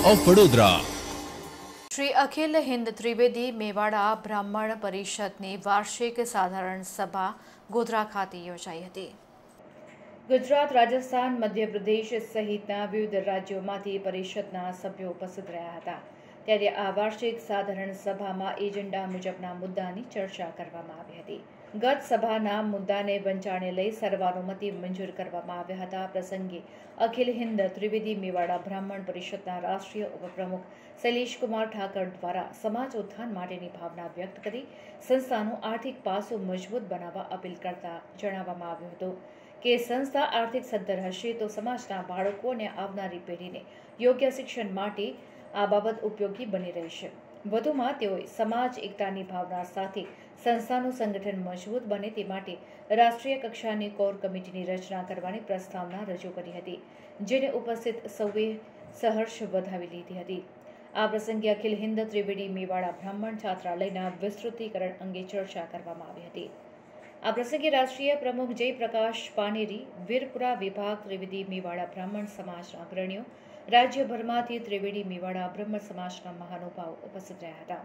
Of Vadodara. Shri Akhil Hind Trivedi Mewada Brahman परिषदनी वार्षिक साधारण सभा गोधरा खाते योजाई हती। गुजरात, राजस्थान, मध्य प्रदेश सहितना विविध राज्योमांथी परिषदना सभ्यो उपस्थित रह्या हता। त्यारे आ वार्षिक साधारण सभामां एजेंडा मुजबना मुद्दानी चर्चा करवामां आवी हती। गत सभाना मुद्दाने वंचाणे लई सर्वानुमति मंजूर करवामां આવ્યા હતા। પ્રસંગે અખિલ હિન્દ ત્રિવેદી મેવાડા બ્રાહ્મણ પરિષદના રાષ્ટ્રીય ઉપપ્રમુખ શૈલેષ કુમાર ઠાકર દ્વારા સમાજ ઉત્થાન માટેની ભાવના વ્યક્ત કરી સંસ્થાનું આર્થિક પાસું મજબૂત બનાવવા અપીલ કરતા જણાવવામાં આવ્યું હતું કે સંસ્થા આર્થિક સદ્ધર હશે તો સમાજના બાળકો અને આવનારી પેઢીને યોગ્ય શિક્ષણ માટે આ બાબત ઉપયોગી બની રહેશે। વધુમાં તેઓએ સમાજ એકતાની ભાવના સાથે સંસ્થાનું સંગઠન મજબૂત બને તે માટે રાષ્ટ્રીય કક્ષાની કોર કમિટીની રચના કરવાની પ્રસ્તાવના રજૂ કરી હતી, જેને ઉપસ્થિત સૌએ સહર્ષ વધાવી લીધી હતી। આ પ્રસંગે અખિલ હિન્દ ત્રિવેદી મેવાડા બ્રાહ્મણ છાત્રાલયના વિસ્તૃતીકરણ અંગે ચર્ચા કરવામાં આવી હતી। આ પ્રસંગે રાષ્ટ્રીય પ્રમુખ જયપ્રકાશ પાનેરી, વીરપુરા વિભાગ ત્રિવેદી મેવાડા બ્રાહ્મણ સમાજના અગ્રણીઓ, રાજ્યભરમાંથી ત્રિવેદી મેવાડા બ્રહ્મ સમાજના મહાનુભાવો ઉપસ્થિત રહ્યા હતા।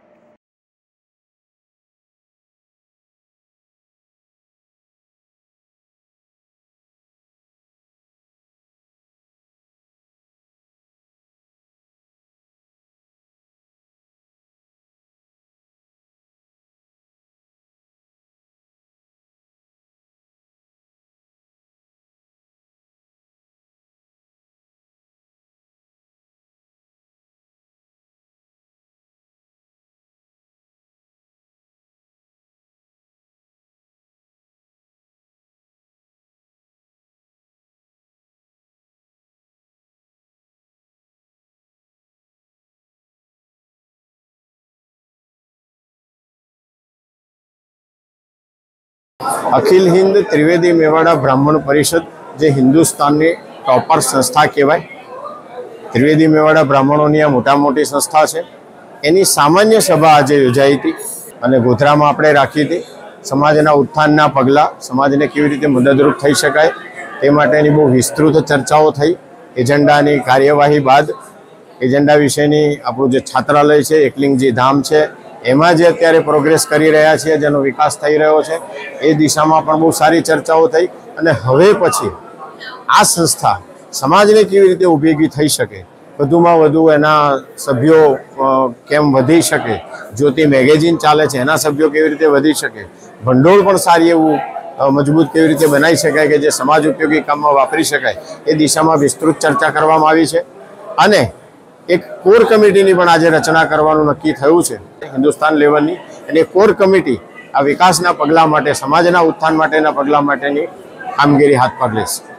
अखिल हिंद त्रिवेदी मेवाड़ा ब्राह्मण परिषद जे हिंदुस्तान की टॉपर संस्था कहवाय। त्रिवेदी मेवाड़ा ब्राह्मणों की आ मोटा मोटी संस्था है। एनी सामान्य सभा आज योजाई थी अने गोधरा में आपणे राखी थी। समाजना उत्थानना पगला समाजने केवी रीते मददरूप थई शकाय ते माटेनी बहु विस्तृत चर्चाओ थई। एजेंडानी कार्यवाही बाद एजेंडा विशेनी आपणुं जे छात्रालय है, एकलिंगजी धाम है, एमां जे अत्यारे प्रोग्रेस करी रह्या छे, जेनो विकास थई रह्यो छे, ए दिशामां पण बहु सारी चर्चाओ थई अने हवे पछी आ संस्था समाजने केवी रीते उपयोगी थई शके, वधुमां वधु एना सभ्यो केम वधी शके, ज्योति मेगेजीन चाले छे एना सभ्यो केवी रीते वधी शके, भंडोळ पण सारी एवुं मजबूत केवी रीते बनावी शकाय के जे समाज उपयोगी काममां वापरी शकाय, ए दिशामां विस्तृत चर्चा करवामां आवी छे। अने एक कोर कमिटीनी पण आज रचना करवानुं नक्की थयुं छे हिंदुस्तान लेवलनी। अने कोर कमिटी आ विकासना पगला माटे, समाजना उत्थान माटेना पगला माटेनी कामगीरी हाथ पर लेशे।